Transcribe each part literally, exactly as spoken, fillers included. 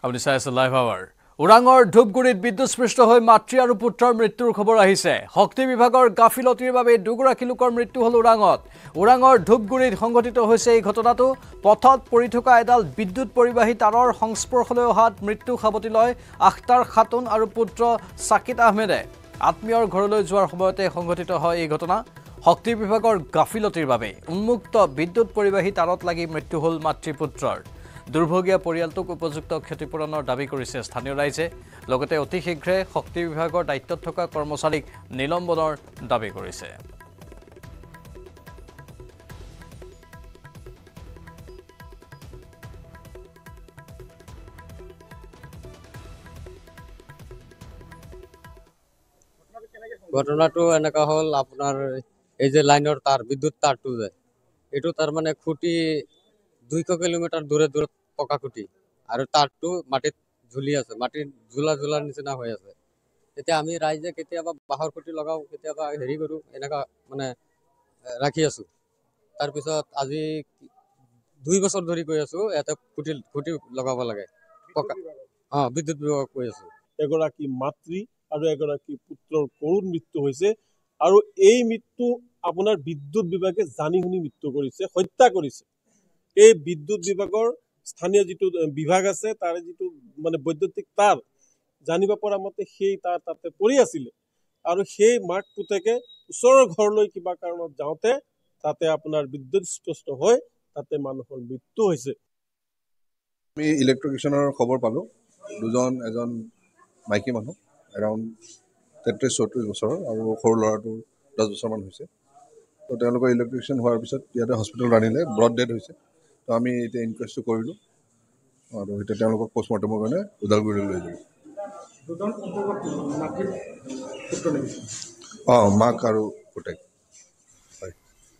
আপুনি চাই আছে লাইভ আৱাৰ ওৰাঙৰ ধূপগুৰিত বিদ্যুৎস্পৃষ্ট হৈ মাতৃ আৰু পুত্ৰৰ মৃত্যুৰ খবৰ আহিছে শক্তি বিভাগৰ গাফিলতিৰ বাবে দুগৰাকী লোকৰ মৃত্যু হল ওৰাঙত ওৰাঙৰ ধূপগুৰিত সংঘটিত হৈছে এই ঘটনাটো পথত পৰি থকা এডাল বিদ্যুৎ পৰিবাহী তাৰৰ সংস্পৰ্শলৈ অহাত মৃত্যু সাৱটি লয় আখতাৰ খাতুন আৰু পুত্ৰ সাকিত আহমেদে আত্মীয়ৰ ঘৰলৈ যোৱাৰ সময়তে সংঘটিত হয় এই ঘটনা শক্তি বিভাগৰ গাফিলতিৰ বাবে উন্মুক্ত বিদ্যুৎ পৰিবাহী তাৰত লাগি মৃত্যু হল মাতৃ পুত্ৰৰ দুৰ্ভগীয়া পৰিয়ালটোক উপযুক্ত ক্ষতিপূৰণৰ দাবী কৰিছে স্থানীয় ৰাইজে লগতে অতি শীঘ্ৰে শক্তি বিভাগৰ দায়িত্বত থকা কৰ্মচাৰীক নিলম্বনৰ দাবী কৰিছে ঘটনাটো এনেকা হল আপোনাৰ এই যে লাইনৰ তার বিদ্যুৎ তারটো যায় এটো তার মানে খুঁটি দুইশ কিলোমিটার দূরে দূরে পকা খুঁটি আৰু তারটো মাটিত ঝুলি আছে মাটিত ঝুলা ঝুলাৰ নিচিনা হৈ আছে এতিয়া আমি ৰাইজে কেতিয়াবা বাহৰ খুঁটি লগাও কেতিয়াবা হেৰি কৰো এনেকা মানে ৰাখি আছো তাৰ পিছত আজি দুই বছৰ ধৰি কৈ আছো এটা খুঁটি খুঁটি লগাব লাগে পকা অ বিদ্যুৎ বিভাগ কৈ আছো এগৰাকী মাতৃ আৰু এগৰাকী পুত্ৰৰ কৰুণ মৃত্যু হৈছে আৰু এই মৃত্যু আপোনাৰ বিদ্যুৎ বিভাগে জানি শুনি মৃত্যু কৰিছে হত্যা কৰিছে এই বিদ্যুৎ বিভাগৰ স্থানীয় যেটো বিভাগ আছে তাৰ যেটো মানে বৈদ্যুতিক তার জানিব পৰা মতে সেই তার তাতে পৰি আছিল আৰু সেই মাক পুতেকে ওচৰৰ ঘৰলৈ কিবা কাৰণত যাওঁতে তাতে আপোনাৰ বিদ্যুৎ স্পষ্ট হৈ তাতে মানুহৰ মৃত্যু হৈছে আমি ইলেক্ট্ৰিচিয়ানৰ খবৰ পালো দুজন এজন মাইকী মানুহ এৰাউণ্ড তেত্ৰিশ চৌত্ৰিশ বছৰৰ আৰু সৰু ল'ৰাটোৰ দহ বছৰমান হৈছে তো তেওঁলোকৰ ইলেক্ট্ৰিচিয়ান হোৱাৰ পিছত ইয়াতে হস্পিটেলত আনিলে ব্ৰড ডেড হৈছে তো আমি এতিয়া ইনকুৱেষ্টটো কৰিলোঁ আৰু এতিয়া তেওঁলোকক পষ্টমৰ্টেমৰ কাৰণে ওদালগুৰিলৈ লৈ যাম অঁ মাক আৰু পুতেক হয়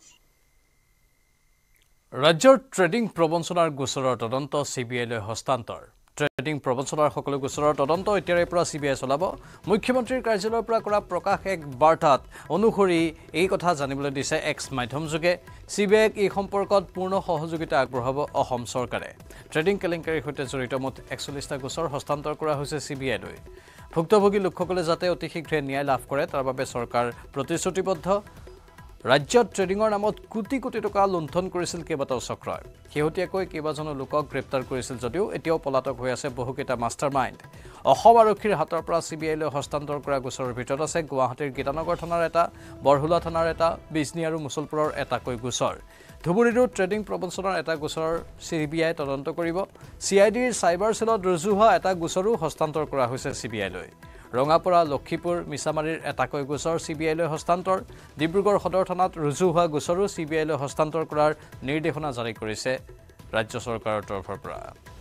ৰাজ্যৰ ট্ৰেডিং প্ৰবঞ্চনাৰ গোচৰৰ তদন্ত চিবিআইলৈ হস্তান্তৰ ট্ৰেডিং প্ৰবঞ্চনাৰ সকলো গোচৰৰ তদন্ত এতিয়াৰে পৰা চিবিআই চলাব মুখ্যমন্ত্ৰীৰ কাৰ্যালয়ৰ পৰা কৰা প্ৰকাশ এক বাৰ্তাত অনুসৰি এই কথা জানিবলৈ দিছে এক্স মাধ্যমযোগে চিবিআইক এই সম্পৰ্কত পূৰ্ণ সহযোগিতা আগবঢ়াব অসম চৰকাৰে ট্ৰেডিং কেলেংকাৰীৰ সৈতে জড়িত মুঠ একচল্লিছটা গোচৰ হস্তান্তৰ কৰা হৈছে চিবিআইলৈ ভুক্তভোগী লোকসকলে যাতে অতি শীঘ্ৰে ন্যায় লাভ কৰে তাৰ বাবে চৰকাৰ প্ৰতিশ্ৰুতিবদ্ধ ৰাজ্যত ট্ৰেডিঙৰ নামত কোটি কোটি টকা লুণ্ঠন কৰিছিল কেইবাটাও চক্ৰই শেহতীয়াকৈ কেইবাজনো লোকক গ্ৰেপ্তাৰ কৰিছিল যদিও এতিয়াও পলাতক হৈ আছে বহুকেইটা মাষ্টাৰ মাইণ্ড অসম আৰক্ষীৰ হাতৰ পৰা চিবিআইলৈ হস্তান্তৰ কৰা গোচৰৰ ভিতৰত আছে গুৱাহাটীৰ গীতানগৰ থানাৰ এটা বৰহুলা থানাৰ এটা বিজনী আৰু মুছলপুৰৰ এটাকৈ গোচৰ ধুবুৰীৰো ট্ৰেডিং প্ৰবঞ্চনাৰ এটা গোচৰৰ চিবিআই তদন্ত কৰিব চিআইডিৰ চাইবাৰ চেলত ৰুজু হোৱা এটা গোচৰো হস্তান্তৰ কৰা হৈছে চিবিআইলৈ ৰঙাপৰা লক্ষীপুৰ মিছামাৰীৰ এটাকৈ গোচৰ চিবিআইলৈ হস্তান্তৰ ডিব্ৰুগড় সদৰ থানাত ৰুজু হোৱা গোচৰো চিবিআইলৈ হস্তান্তৰ কৰাৰ নিৰ্দেশনা জাৰি কৰিছে ৰাজ্য চৰকাৰৰ তৰফৰ পৰা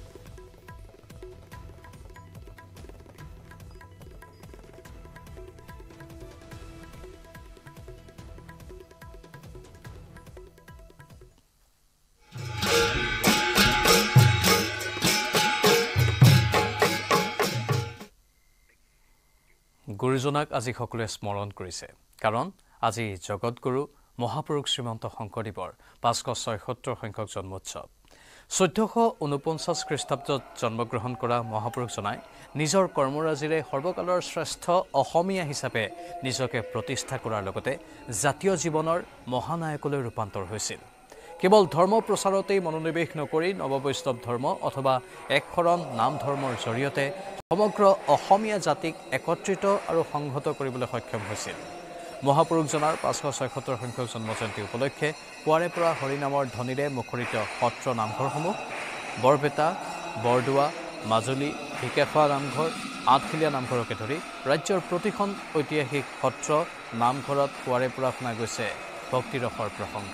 গুৰুজনাক আজি সকলোৱে স্মৰণ কৰিছে কাৰণ আজি জগতগুৰু মহাপুৰুষ শ্ৰীমন্ত শংকৰদেৱৰ পাঁচশ ছয়সত্তৰ সংখ্যক জন্মোৎসৱ চৈধ্যশ ঊনপঞ্চাছ খ্ৰীষ্টাব্দত জন্মগ্ৰহণ কৰা মহাপুৰুষজনাই নিজৰ কৰ্মৰাজিৰে সৰ্বকালৰ শ্ৰেষ্ঠ অসমীয়া হিচাপে নিজকে প্ৰতিষ্ঠা কৰাৰ লগতে জাতীয় জীৱনৰ মহানায়কলৈ ৰূপান্তৰ হৈছিল কেৱল ধৰ্ম প্ৰচাৰতেই মনোনিৱেশ নকৰি নৱবৈষ্ণৱ ধৰ্ম অথবা একশৰণ নাম ধৰ্মৰ জৰিয়তে সমগ্ৰ অসমীয়া জাতিক একত্ৰিত আৰু সংহত কৰিবলৈ সক্ষম হৈছিল মহাপুৰুষজনাৰ পাঁচশ ছয়সত্তৰ সংখ্যক জন্মজয়ন্তী উপলক্ষে পুৱাৰে পৰা হৰিনামৰ ধ্বনিৰে মুখৰিত সত্ৰ নামঘৰসমূহ বৰপেটা বৰদোৱা মাজুলী ঢেকীয়াখোৱা নামঘৰ আঠখিলীয়া নামঘৰকে ধৰি ৰাজ্যৰ প্ৰতিখন ঐতিহাসিক সত্ৰ নামঘৰত পুৱাৰে পৰা শুনা গৈছে ভক্তিৰসৰ প্ৰসংগ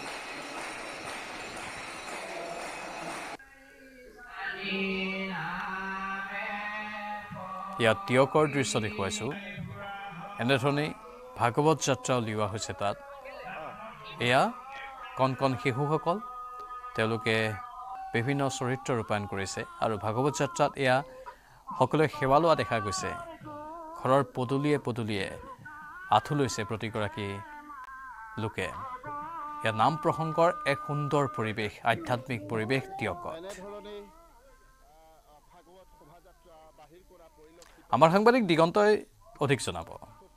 ইয়াত তিয়কৰ দৃশ্য দেখুৱাইছোঁ এনেধৰণেই ভাগৱত যাত্ৰা উলিওৱা হৈছে তাত এয়া কণ কণ শিশুসকল তেওঁলোকে বিভিন্ন চৰিত্ৰ ৰূপায়ণ কৰিছে আৰু ভাগৱত যাত্ৰাত এয়া সকলোৱে সেৱা লোৱা দেখা গৈছে ঘৰৰ পদূলিয়ে পদূলিয়ে আঁঠু লৈছে প্ৰতিগৰাকী লোকে ইয়াৰ নাম প্ৰসংগৰ এক সুন্দৰ পৰিৱেশ আধ্যাত্মিক পৰিৱেশ তিয়কত আমাৰ সাংবাদিক দিগন্তই অধিক জনাব।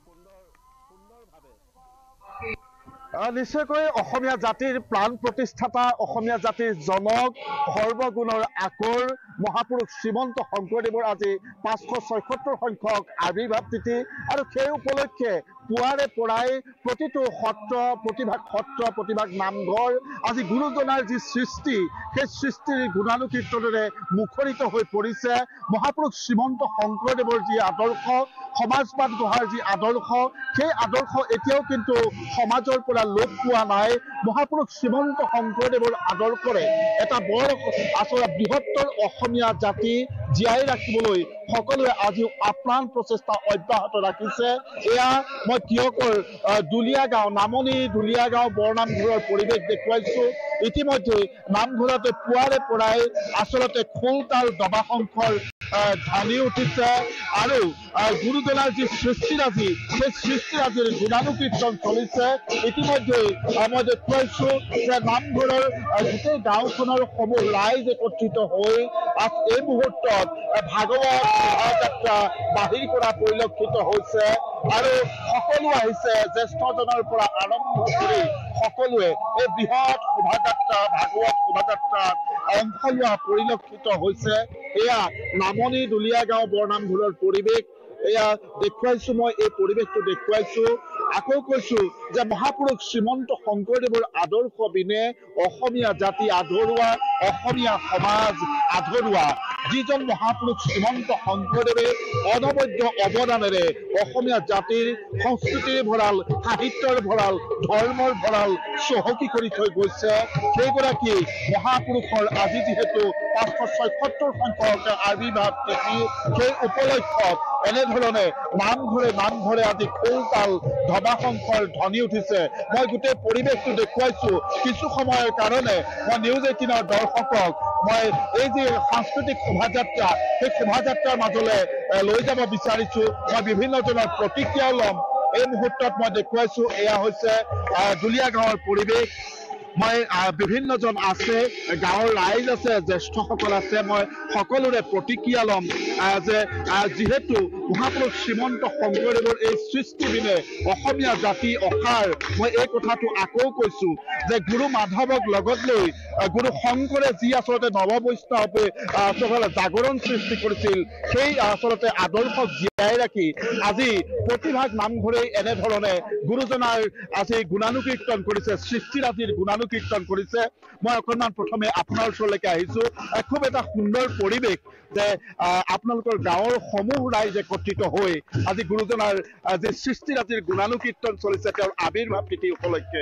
নিশ্চয়কৈ অসমীয়া জাতিৰ প্ৰাণ প্ৰতিষ্ঠাতা অসমীয়া জাতিৰ জনক সৰ্বগুণৰ আকৰ মহাপুৰুষ শ্ৰীমন্ত শংকৰদেৱৰ আজি পাঁচশ ছয়সত্তৰ সংখ্যক আৱিৰ্ভাৱ তিথি আৰু সেই উপলক্ষে পুৱাৰে পৰাই প্ৰতিটো সত্ৰ প্ৰতিভাগ সত্ৰ প্ৰতিভাগ নামঘৰ আজি গুৰুজনাৰ যি সৃষ্টি সেই সৃষ্টিৰ গুণানুকীৰ্তনেৰে মুখৰিত হৈ পৰিছে। মহাপুৰুষ শ্ৰীমন্ত শংকৰদেৱৰ যি আদৰ্শ সমাজবাদ গঢ়াৰ যি আদৰ্শ সেই আদৰ্শ এতিয়াও কিন্তু সমাজৰ পৰা লোপ পোৱা নাই। মহাপুৰুষ শ্ৰীমন্ত শংকৰদেৱৰ আদৰ্শৰে এটা বৰ আচলতে বৃহত্তৰ অসমীয়া জাতি জীয়াই ৰাখিবলৈ সকলোৱে আজিও আপ্ৰাণ প্ৰচেষ্টা অব্যাহত ৰাখিছে। এয়া মই তিয়কৰ দুলীয়া গাঁও নামনি দুলীয়া গাঁও বৰনামঘৰৰ পৰিৱেশ দেখুৱাইছো। ইতিমধ্যে নামঘৰতে পুৱাৰে পৰাই আচলতে খোল তাল দবা শংখৰ ধ্বনি উঠিছে আৰু গুৰুজনাৰ যি সৃষ্টিৰাজি সেই সৃষ্টিৰাজিৰ গুণানুকীৰ্তন চলিছে। ইতিমধ্যে মই দেখুৱাইছো যে নামঘৰৰ গোটেই গাঁওখনৰ সমূহ ৰাইজ একত্ৰিত হৈ এই মুহূৰ্তত ভাগৱত যাত্ৰা বাহিৰ কৰা পৰিলক্ষিত হৈছে আৰু সকলো আহিছে জ্যেষ্ঠজনৰ পৰা আৰম্ভ কৰি সকলোৱে এই বৃহৎ শোভাযাত্ৰা ভাগৱত শোভাযাত্ৰাত অংশ লোৱা পৰিলক্ষিত হৈছে। এয়া নামনি দুলীয়া গাঁও বৰনামঘৰৰ পৰিৱেশ। এয়া দেখুৱাইছো মই এই পৰিৱেশটো দেখুৱাইছো। আকৌ কৈছো যে মহাপুৰুষ শ্ৰীমন্ত শংকৰদেৱৰ আদৰ্শ বিনে অসমীয়া জাতি আধৰুৱা অসমীয়া সমাজ আধৰুৱা। যিজন মহাপুৰুষ শ্ৰীমন্ত শংকৰদেৱে অনবদ্য অৱদানেৰে অসমীয়া জাতিৰ সংস্কৃতিৰ ভঁৰাল সাহিত্যৰ ভঁৰাল ধৰ্মৰ ভঁৰাল চহকী কৰি থৈ গৈছে সেইগৰাকী মহাপুৰুষৰ আজি যিহেতু পাঁচশ ছয়সত্তৰ সংখ্যক আৱিৰ্ভাৱ তিথি সেই উপলক্ষত এনেধৰণে নামঘৰে নামঘৰে আজি খোল তাল ধবা শংখৰ ধ্বনি উঠিছে। মই গোটেই পৰিৱেশটো দেখুৱাইছো। কিছু সময়ৰ কাৰণে মই নিউজ এইটিনৰ দৰ্শকক মই এই যি সাংস্কৃতিক শোভাযাত্ৰা সেই শোভাযাত্ৰাৰ মাজলৈ লৈ যাব বিচাৰিছো। মই বিভিন্নজনৰ প্ৰতিক্ৰিয়াও ল'ম। এই মুহূৰ্তত মই দেখুৱাইছো এয়া হৈছে দুলীয়া গাঁৱৰ পৰিৱেশ। মই বিভিন্নজন আছে গাঁৱৰ ৰাইজ আছে জ্যেষ্ঠসকল আছে। মই সকলোৰে প্ৰতিক্ৰিয়া ল'ম যে যিহেতু মহাপুৰুষ শ্ৰীমন্ত শংকৰদেৱৰ এই সৃষ্টি বিনে অসমীয়া জাতি অসাৰ। মই এই কথাটো আকৌ কৈছো যে গুৰু মাধৱক লগত লৈ গুৰু শংকৰে যি আচলতে নৱবৈষ্ণৱে আচলতে জাগৰণ সৃষ্টি কৰিছিল সেই আচলতে আদৰ্শক জীয়াই ৰাখি আজি প্ৰতিভাগ নামঘৰে এনেধৰণে গুৰুজনাৰ আজি গুণানুকীৰ্তন কৰিছে সৃষ্টিৰাজিৰ গুণানুকীৰ্তন কৰিছে। মই অকণমান প্ৰথমে আপোনাৰ ওচৰলৈকে আহিছো। খুব এটা সুন্দৰ পৰিৱেশ যে আপোনালোকৰ গাঁৱৰ সমূহ ৰাইজ একত্ৰিত হৈ আজি গুৰুজনাৰ যি সৃষ্টিৰাজিৰ গুণানুকীৰ্তন চলিছে তেওঁৰ আৱিৰ্ভাৱ তিথি উপলক্ষে।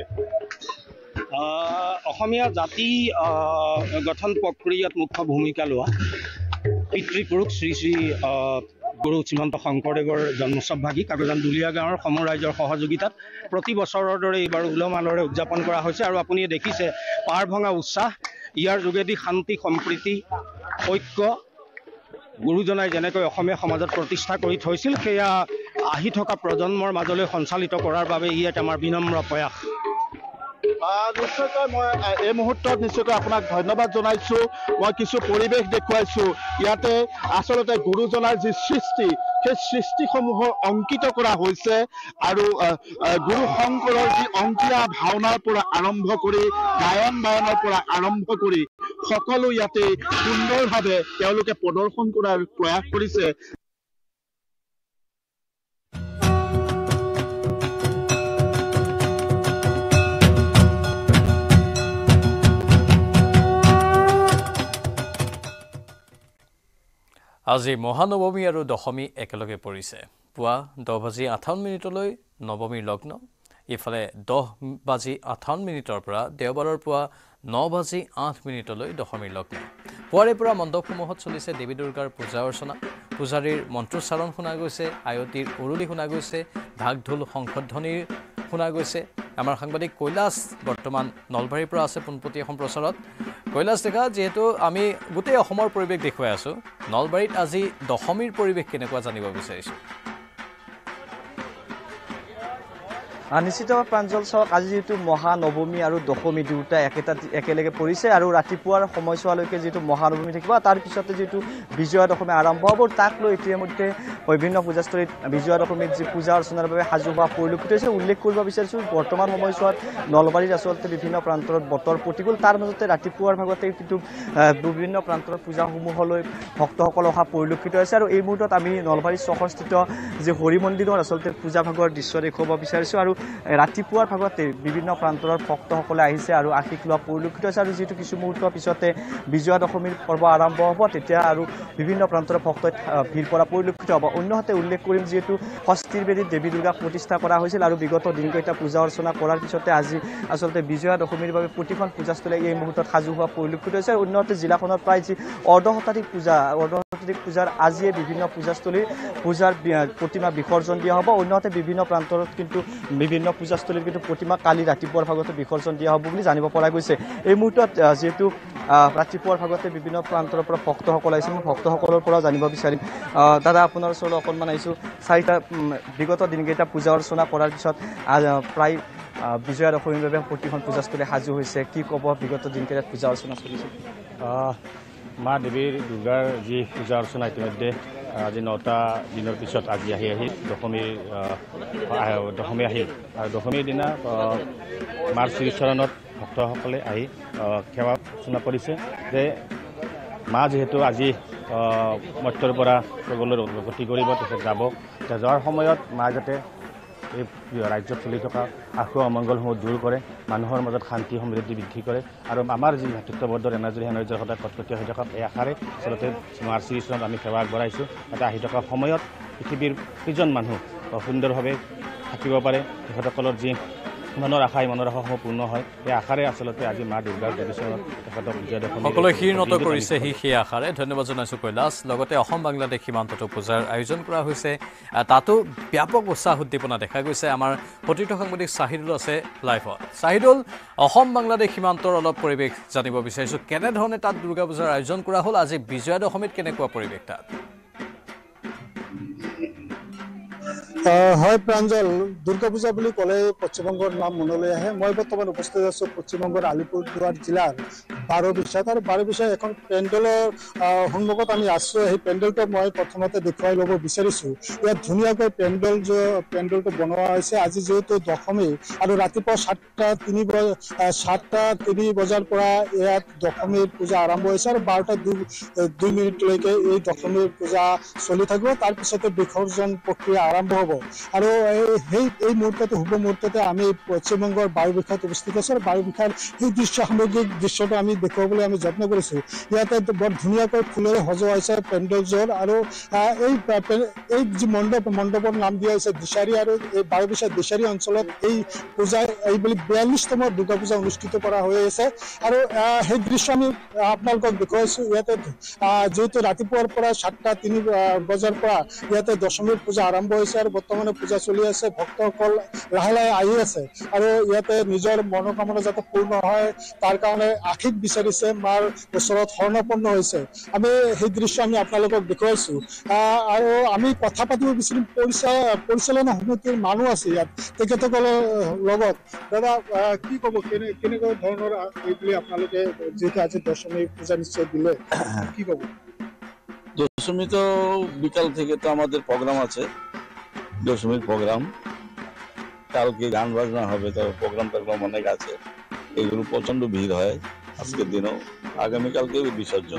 অসমীয়া জাতি গঠন প্ৰক্ৰিয়াত মুখ্য ভূমিকা লোৱা পিতৃপুৰুষ শ্ৰী শ্ৰী গুৰু শ্ৰীমন্ত শংকৰদেৱৰ জন্মোৎসৱভাগী কাকজান দুলীয়া গাঁৱৰ সমূহ ৰাইজৰ সহযোগিতাত প্ৰতি বছৰৰ দৰে এইবাৰ উলহ মালহেৰে উদযাপন কৰা হৈছে আৰু আপুনি দেখিছে পাৰ ভঙা উৎসাহ। ইয়াৰ যোগেদি শান্তি সম্প্ৰীতি ঐক্য গুৰুজনাই যেনেকৈ অসমীয়া সমাজত প্ৰতিষ্ঠা কৰি থৈছিল সেয়া আহি থকা প্ৰজন্মৰ মাজলৈ সঞ্চালিত কৰাৰ বাবে ই এক আমাৰ বিনম্ৰ প্ৰয়াস। নিশ্চয়কৈ মই এই মুহূৰ্তত নিশ্চয়কৈ আপোনাক ধন্যবাদ জনাইছো। মই কিছু পৰিৱেশ দেখুৱাইছো। ইয়াতে আচলতে গুৰুজনাৰ যি সৃষ্টি সেই সৃষ্টিসমূহৰ অংকিত কৰা হৈছে আৰু গুৰু শংকৰৰ যি অংকীয়া ভাওনাৰ পৰা আৰম্ভ কৰি গায়ন বায়নৰ পৰা আৰম্ভ কৰি সকলো ইয়াতে সুন্দৰভাৱে তেওঁলোকে প্ৰদৰ্শন কৰাৰ প্ৰয়াস কৰিছে। আজি মহানৱমী আৰু দশমী একেলগে পৰিছে। পুৱা দহ বাজি আঠাৱন্ন মিনিটলৈ নৱমীৰ লগ্ন। ইফালে দহ বাজি আঠাৱন্ন মিনিটৰ পৰা দেওবাৰৰ পুৱা ন বাজি আঠ মিনিটলৈ দশমীৰ লগ্ন। পুৱাৰে পৰা মণ্ডপসমূহত চলিছে দেৱী দুৰ্গাৰ পূজা অৰ্চনা। পূজাৰীৰ মন্ত্ৰোচ্চাৰণ শুনা গৈছে, আয়তীৰ উৰুলি শুনা গৈছে, ঢাক ঢোল শংখধ্বনিৰ শুনা গৈছে। আমাৰ সাংবাদিক কৈলাশ বৰ্তমান নলবাৰীৰ পৰা আছে পোনপটীয়া সম্প্ৰচাৰত। কৈলাশ ডেকা, যিহেতু আমি গোটেই অসমৰ পৰিৱেশ দেখুৱাই আছোঁ, নলবাৰীত আজি দশমীৰ পৰিৱেশ কেনেকুৱা জানিব বিচাৰিছোঁ। নিশ্চিত প্ৰাঞ্জল চাওক আজি যেহেতু মহানৱমী আৰু দশমী দুটা একেটা একেলগে পৰিছে আৰু ৰাতিপুৱাৰ সময়ছোৱালৈকে যেহেতু মহানৱমী থাকিব তাৰ পিছতে যেহেতু বিজয়া দশমী আৰম্ভ হ'ব তাক লৈ ইতিমধ্যে বিভিন্ন পূজাস্থলীত বিজয়া দশমীত যি পূজা অৰ্চনাৰ বাবে সাজু হোৱা পৰিলক্ষিত হৈছে উল্লেখ কৰিব বিচাৰিছোঁ বৰ্তমান সময়ছোৱাত নলবাৰীত আচলতে বিভিন্ন প্ৰান্তৰত বতৰ প্ৰতিকূল তাৰ মাজতে ৰাতিপুৱাৰ ভাগতে কিন্তু বিভিন্ন প্ৰান্তৰত পূজাসমূহলৈ ভক্তসকল অহা পৰিলক্ষিত হৈছে আৰু এই মুহূৰ্তত আমি নলবাৰী চহৰস্থিত যি হৰি মন্দিৰৰ আচলতে পূজা ভাগৰ দৃশ্য দেখুৱাব বিচাৰিছোঁ আৰু ৰাতিপুৱাৰ ভাগতে বিভিন্ন প্ৰান্তৰৰ ভক্তসকলে আহিছে আৰু আশীষ লোৱা পৰিলক্ষিত হৈছে আৰু যিহেতু কিছু মুহূৰ্তৰ পিছতে বিজয়া দশমীৰ পৰ্ব আৰম্ভ হ'ব তেতিয়া আৰু বিভিন্ন প্ৰান্তৰ ভক্তই ভিৰ পৰা পৰিলক্ষিত হ'ব অন্যহাতে উল্লেখ কৰিম যিহেতু ষষ্ঠীৰ বেদীত দেৱী দুৰ্গাক প্ৰতিষ্ঠা কৰা হৈছিল আৰু বিগত দিনকেইটা পূজা অৰ্চনা কৰাৰ পিছতে আজি আচলতে বিজয়া দশমীৰ বাবে প্ৰতিখন পূজাস্থলী এই মুহূৰ্তত সাজু হোৱা পৰিলক্ষিত হৈছে আৰু অন্যহাতে জিলাখনত প্ৰায় যি অৰ্ধশতাধিক পূজা অৰ্ধশতাধিক পূজাৰ আজিয়ে বিভিন্ন পূজাস্থলীৰ পূজাৰ প্ৰতিমা বিসৰ্জন দিয়া হ'ব অন্যহাতে বিভিন্ন প্ৰান্তৰত কিন্তু বিভিন্ন পূজাস্থলীৰ কিন্তু প্ৰতিমা কালি ৰাতিপুৱাৰ ভাগতে বিসৰ্জন দিয়া হ'ব বুলি জানিব পৰা গৈছে এই মুহূৰ্তত যিহেতু ৰাতিপুৱাৰ ভাগতে বিভিন্ন প্ৰান্তৰ পৰা ভক্তসকল আহিছে মই ভক্তসকলৰ পৰা জানিব বিচাৰিম দাদা আপোনাৰ ওচৰলৈ অকণমান আহিছোঁ চাৰিটা বিগত দিনকেইটা পূজা অৰ্চনা কৰাৰ পিছত প্ৰায় বিজয়া দশমীৰ বাবে প্ৰতিখন পূজাস্থলী সাজু হৈছে কি ক'ব বিগত দিনকেইটাত পূজা অৰ্চনা চলিছে মা দেৱীৰ দুৰ্গাৰ যি পূজা অৰ্চনা ইতিমধ্যে আজি নটা দিনৰ পিছত আজি আহি আহি দশমীৰ দশমী আহিল আৰু দশমীৰ দিনা মাৰ শ্ৰীচৰণত ভক্তসকলে আহি সেৱা অৰ্চনা কৰিছে যে মা যিহেতু আজি মৰ্ত্যৰ পৰা স্বৰ্গলৈ গতি কৰিব তেখেত যাব এতিয়া যোৱাৰ সময়ত মা যাতে এই ৰাজ্যত চলি থকা আশু অমংগলসমূহ দূৰ কৰে মানুহৰ মাজত শান্তি সমৃদ্ধি বৃদ্ধি কৰে আৰু আমাৰ যি ভাতৃত্ববদ্ধ এনাজৰী সেনাজৰ সদায় কটকটীয়া হৈ থকাত এই আশাৰে আচলতে মাৰ শ্ৰীচৰণত আমি সেৱা আগবঢ়াইছোঁ এটা আহি থকা সময়ত পৃথিৱীৰ কেইজন মানুহ সুন্দৰভাৱে থাকিব পাৰে তেখেতসকলৰ যি মনৰ আশাই মনৰ আশাসমূহ পূৰ্ণ হয় এই আশাৰে আচলতে আজি মা দুৰ্গাৰ দেৱীচৰণত তেখেতক বিজয় দশমী সকলোৱে শিৰনত কৰিছে সি সেই আশাৰে ধন্যবাদ জনাইছোঁ কৈলাশ লগতে অসম বাংলাদেশ সীমান্ততো পূজাৰ আয়োজন কৰা হৈছে তাতো ব্যাপক উৎসাহ উদ্দীপনা দেখা গৈছে আমাৰ সতীৰ্থ সাংবাদিক চাহিদুল আছে লাইভত চাহিদুল অসম বাংলাদেশ সীমান্তৰ অলপ পৰিৱেশ জানিব বিচাৰিছোঁ কেনেধৰণে তাত দুৰ্গা পূজাৰ আয়োজন কৰা হ'ল আজি বিজয়া দশমীত কেনেকুৱা পৰিৱেশ তাত হয় প্ৰাঞ্জল দুৰ্গা পূজা বুলি ক'লে পশ্চিমবংগৰ নাম মনলৈ আহে মই বৰ্তমান উপস্থিত আছোঁ পশ্চিমবংগৰ আলিপুৰদুৱাৰ জিলাৰ বাৰবিছাত আৰু বাৰবিছাত এখন পেণ্ডেলৰ সন্মুখত আমি আছোঁ সেই পেণ্ডেলটো মই প্ৰথমতে দেখুৱাই ল'ব বিচাৰিছোঁ ইয়াত ধুনীয়াকৈ পেণ্ডেল পেণ্ডেলটো বনোৱা হৈছে আজি যিহেতু দশমী আৰু ৰাতিপুৱা সাতটা তিনি সাতটা তিনি বজাৰ পৰা ইয়াত দশমীৰ পূজা আৰম্ভ হৈছে আৰু বাৰটা দুই দুই মিনিটলৈকে এই দশমীৰ পূজা চলি থাকিব তাৰপিছতে বিসৰ্জন প্ৰক্ৰিয়া আৰম্ভ হ'ব আৰু সেই এই মুহূৰ্ততে শুভ মুহূৰ্ততে আমি পশ্চিমবংগৰ বায়ুবিষাত উপস্থিত আছোঁ আৰু বায়ুবিষাৰ সেই দৃশ্য সামগ্ৰিক দৃশ্যটো আমি দেখুৱাবলৈ আমি যত্ন কৰিছোঁ ইয়াতে বৰ ধুনীয়াকৈ ফুলেৰে সজোৱা হৈছে পেণ্ডেলযোৰ আৰু এই এই যি মণ্ডপ মণ্ডপৰ নাম দিয়া হৈছে দিচাৰী আৰু এই বায়ুবিষাৰ দিচাৰী অঞ্চলত এই পূজা এইবুলি বিয়াল্লিছতমৰ দুৰ্গা পূজা অনুষ্ঠিত কৰা হৈ আছে আৰু সেই দৃশ্য আমি আপোনালোকক দেখুৱাইছোঁ ইয়াতে যিহেতু ৰাতিপুৱাৰ পৰা সাতটা তিনি বজাৰ পৰা ইয়াতে দশমীৰ পূজা আৰম্ভ হৈছে আৰু বৰ্তমানে পূজা চলি আছে ভক্তসকল লাহে লাহে আহি আছে আৰু ইয়াতে নিজৰ মনোকামনা যাতে পূৰ্ণ হয় তাৰ কাৰণে আশীষ বিচাৰিছে মাৰ ওচৰত শৰণাপন্ন হৈছে আমি সেই দৃশ্য আমি আপোনালোকক দেখুৱাইছোঁ আৰু আমি কথা পাতিব বিচাৰিম পৰিচালনা সমিতিৰ মানুহ আছে ইয়াত তেখেতসকলৰ লগত দাদা কি ক'ব কেনে কেনেকুৱা ধৰণৰ এইবুলি আপোনালোকে যিহেতু আজি দশমী পূজা নিশ্চয় দিলে কি ক'ব দশমী তো বিকাল থেকে তো আমাদের প্রোগ্রাম আছে দশমীর প্রোগ্রাম কালকে গান বাজনা হবে তো প্রোগ্রাম টোগ্রাম অনেক আছে এগুলো প্রচন্ড ভিড় হয় আজকের দিনও আগামীকালকে বিসর্জন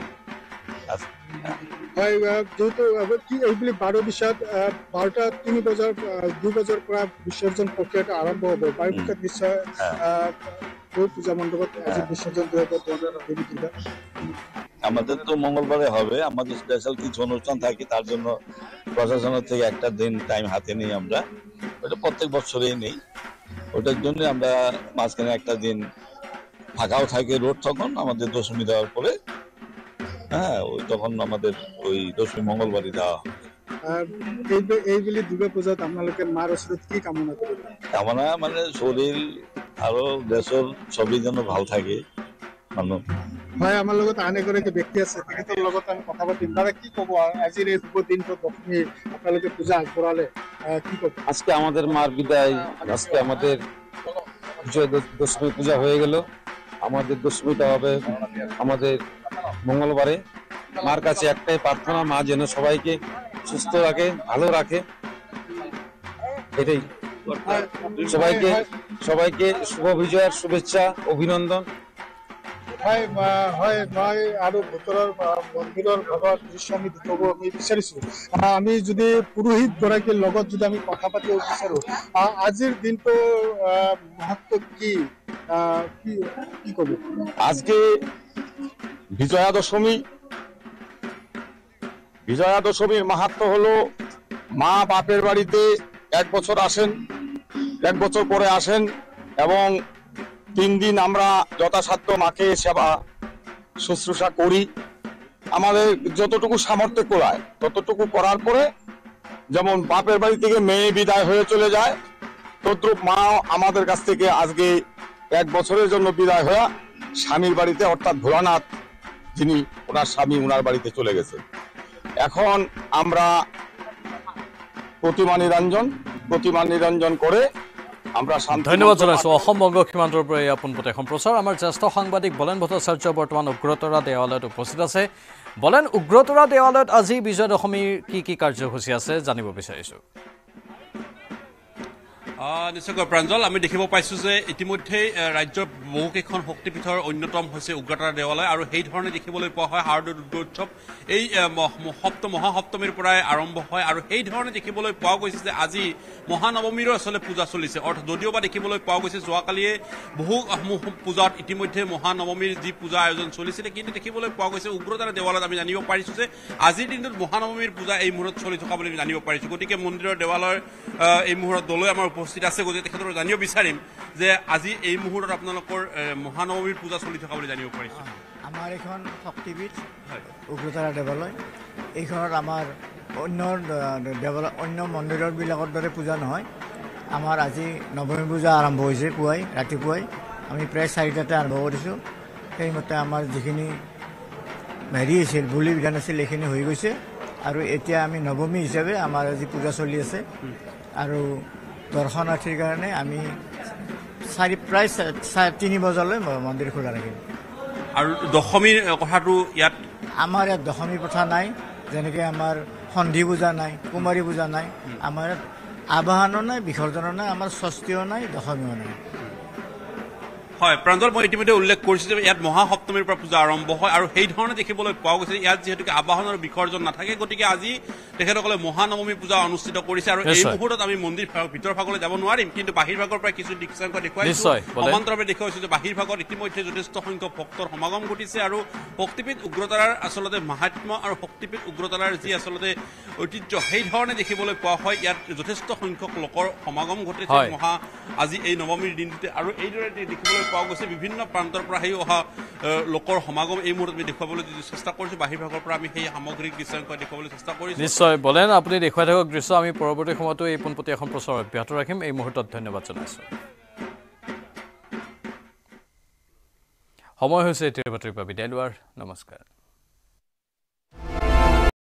যেহেতু কি এইবুলি বাৰবিছাত বাৰটা তিনি বজাৰ দুই বজাৰ পৰা বিসৰ্জন প্ৰক্ৰিয়াটো আৰম্ভ হ'ব বাৰবিছাত নিশ্চয় পূজা মণ্ডপত আজি বিসর্জন দেওয়া আমাদের তো মঙ্গলবারে হবে আমাদের স্পেশাল কিছু অনুষ্ঠান থাকে তার জন্য প্রশাসনের থেকে একটা দিন টাইম হাতে নিই আমরা ওটা প্রত্যেক বছরেই নেই ওটার জন্য আমরা মাঝখানে একটা দিন ফাঁকাও থাকে রোড তখন আমাদের দশমী দেওয়ার পরে হ্যাঁ ওই তখন আমাদের ওই দশমী মঙ্গলবারই দেওয়া হবে এইবুলি দুর্গা পূজাত আপোনালোকে মাৰ ওচৰত কি কামনা কৰিবে কামনা মানে শরীর আরো দেশের সবই যেন ভালো থাকে মানুহ। হয়, আমাৰ লগত আন এগৰাকী ব্যক্তি আছে, তেখেতৰ লগত আমি কথা পাতিম। দাদা কি ক'ব, আজিৰ এই শুভ দিনটো দশমী আপোনালোকে পূজা আগবঢ়ালে, কি ক'ব? আজকে আমাদের মার বিদায়, আজকে আমাদের বিজয় দশমী পূজা হয়ে গেল। আমাদের দশমীটা হবে আমাদের মঙ্গলবারে। মার কাছে একটাই প্রার্থনা, মা যেন সবাইকে সুস্থ রাখে, ভালো রাখে, এটাই। সবাইকে সবাইকে শুভ বিজয়ের শুভেচ্ছা, অভিনন্দন। হয় হয় মই আৰু ভিতৰৰ মন্দিৰৰ ভাগত দৃশ্য আমি দেখাব আমি বিচাৰিছোঁ। আমি যদি পুৰোহিত গৰাকীৰ লগত যদি আমি কথা পাতিব বিচাৰোঁ, আজিৰ দিনটো মাহাত্ম্য কি কি কি ক'ব? আজকে বিজয়া দশমী। বিজয়া দশমীর মাহাত্ম্য হলো মা বাপের বাড়িতে এক বছর আসেন, এক বছর পরে আসেন এবং তিন দিন আমরা যথাসাধ্য মাকে সেবা শুশ্রূষা করি। আমাদের যতটুকু সামর্থ্য করায় ততটুকু করার পরে, যেমন বাপের বাড়ি থেকে মেয়ে বিদায় হয়ে চলে যায়, তদ্রুপ মা আমাদের কাছ থেকে আজকে এক বছরের জন্য বিদায় হয়ে স্বামীর বাড়িতে, অর্থাৎ ভোলানাথ যিনি ওনার স্বামী, ওনার বাড়িতে চলে গেছে। এখন আমরা প্রতিমা নিরঞ্জন প্রতিমা নিরঞ্জন করে আমরা ধন্যবাদ জানাইছোঁ। অসম বংগ সীমান্তৰ পৰা এই পোনপটীয়া সম্প্ৰচাৰ। আমাৰ জ্যেষ্ঠ সাংবাদিক বলেন ভট্টাচাৰ্য বৰ্তমান উগ্ৰতৰা দেৱালয়ত উপস্থিত আছে। বলেন, উগ্ৰতৰা দেৱালয়ত আজি বিজয়া দশমীৰ কি কি কাৰ্যসূচী আছে জানিব বিচাৰিছোঁ। নিশ্চয়কৈ প্ৰাঞ্জল, আমি দেখিব পাইছোঁ যে ইতিমধ্যেই ৰাজ্যৰ বহুকেইখন শক্তিপীঠৰ অন্যতম হৈছে উগ্ৰতাৰা দেৱালয়, আৰু সেই ধৰণে দেখিবলৈ পোৱা হয় শাৰদীয় দুৰ্গোৎসৱ এই সপ্তম মহাসপ্তমীৰ পৰাই আৰম্ভ হয়, আৰু সেই ধৰণে দেখিবলৈ পোৱা গৈছে যে আজি মহানৱমীৰো আচলতে পূজা চলিছে। অৰ্থাৎ যদিওবা দেখিবলৈ পোৱা গৈছে যোৱাকালিয়ে বহু পূজাত ইতিমধ্যে মহানৱমীৰ যি পূজা আয়োজন চলিছিলে, কিন্তু দেখিবলৈ পোৱা গৈছে উগ্ৰতাৰা দেৱালয়ত আমি জানিব পাৰিছোঁ যে আজিৰ দিনটোত মহানৱমীৰ পূজা এই মুহূৰ্তত চলি থকা বুলি আমি জানিব পাৰিছোঁ। গতিকে মন্দিৰৰ দেৱালয়ৰ এই মুহূৰ্তত দলৈ আমাৰ উপস্থিত আছে, গতিকে তেখেতৰ জানিব বিচাৰিম যে আজি এই মুহূৰ্তত আপোনালোকৰ মহানৱমীৰ পূজা চলি থকা বুলি জানিব পাৰিছোঁ। আমাৰ এইখন শক্তিপীঠ উগ্ৰতাৰা দেৱালয়। এইখনত আমাৰ অন্য দেৱালয় অন্য মন্দিৰবিলাকৰ দৰে পূজা নহয়। আমাৰ আজি নৱমী পূজা আৰম্ভ হৈছে পুৱাই, ৰাতিপুৱাই আমি প্ৰায় চাৰিটাতে আৰম্ভ কৰিছোঁ। সেইমতে আমাৰ যিখিনি হেৰি আছিল, বলি বিধান আছিল, এইখিনি হৈ গৈছে, আৰু এতিয়া আমি নৱমী হিচাপে আমাৰ আজি পূজা চলি আছে। আৰু দৰ্শনাৰ্থীৰ কাৰণে আমি চাৰি প্ৰায় তিনি বজালৈ মন্দিৰ খোলা ৰাখিম। আৰু দশমীৰ কথাটো ইয়াত আমাৰ ইয়াত দশমী প্ৰথা নাই, যেনেকৈ আমাৰ সন্ধি পূজা নাই, কুমাৰী পূজা নাই, আমাৰ ইয়াত আবাহনো নাই, বিসৰ্জনো নাই, আমাৰ ষষ্ঠীও নাই, দশমীও নাই। হয় প্ৰাঞ্জল, মই ইতিমধ্যে উল্লেখ কৰিছোঁ যে ইয়াত মহাসপ্তমীৰ পৰা পূজা আৰম্ভ হয়, আৰু সেই ধৰণে দেখিবলৈ পোৱা গৈছে ইয়াত যিহেতুকে আবাহন আৰু বিসৰ্জন নাথাকে, গতিকে আজি তেখেতসকলে মহানৱমী পূজা অনুষ্ঠিত কৰিছে। আৰু এই মুহূৰ্তত আমি মন্দিৰ ভিতৰ ভাগলৈ যাব নোৱাৰিম, কিন্তু বাহিৰ ভাগৰ পৰা কিছু দৃশ্যাংশ দেখুৱাইছোঁ। সমান্তৰালভাৱে দেখুৱাইছোঁ যে বাহিৰ ভাগত ইতিমধ্যে যথেষ্ট সংখ্যক ভক্তৰ সমাগম ঘটিছে, আৰু শক্তিপীঠ উগ্ৰতাৰাৰ আচলতে মাহাত্ম্য আৰু শক্তিপীঠ উগ্ৰতাৰাৰ যি আচলতে ঐতিহ্য, সেই ধৰণে দেখিবলৈ পোৱা হয়। ইয়াত যথেষ্ট সংখ্যক লোকৰ সমাগম ঘটিছে মহা আজি এই নৱমীৰ দিনটোতে, আৰু এইদৰে দেখিবলৈ পোৱা গৈছে বিভিন্ন প্ৰান্তৰ পৰা সেই অহা লোকৰ সমাগম এই মুহূৰ্তত আমি দেখুৱাবলৈ চেষ্টা কৰিছোঁ। বাহিৰ ভাগৰ পৰা আমি সেই সামগ্ৰিক দৃশ্যাংশ দেখুৱাবলৈ চেষ্টা কৰিছোঁ। নিশ্চয় বলেন, আপুনি দেখুৱাই থাকক দৃশ্য। আমি পৰৱৰ্তী সময়তো এই পোনপটীয়া সম্প্ৰচাৰ অব্যাহত ৰাখিম। এই মুহূৰ্তত ধন্যবাদ জনাইছোঁ। সময় হৈছে এতিয়াৰ বাতৰিৰ পৰা বিদায় লোৱাৰ। নমস্কাৰ।